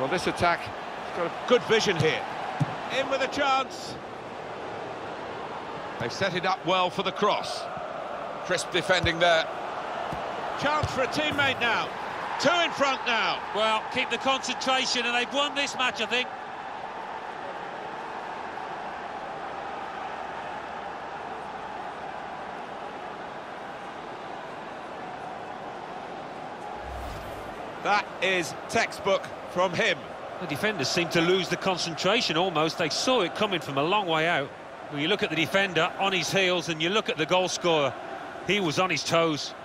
Well, this attack has got a Good vision here. In with a chance. They've set it up well for the cross. Crisp defending there. Chance for a teammate now. Two in front now. Well, keep the concentration, and they've won this match, I think. That is textbook from him. The defenders seem to lose the concentration almost. They saw it coming from a long way out. When you look at the defender on his heels and you look at the goal scorer, he was on his toes.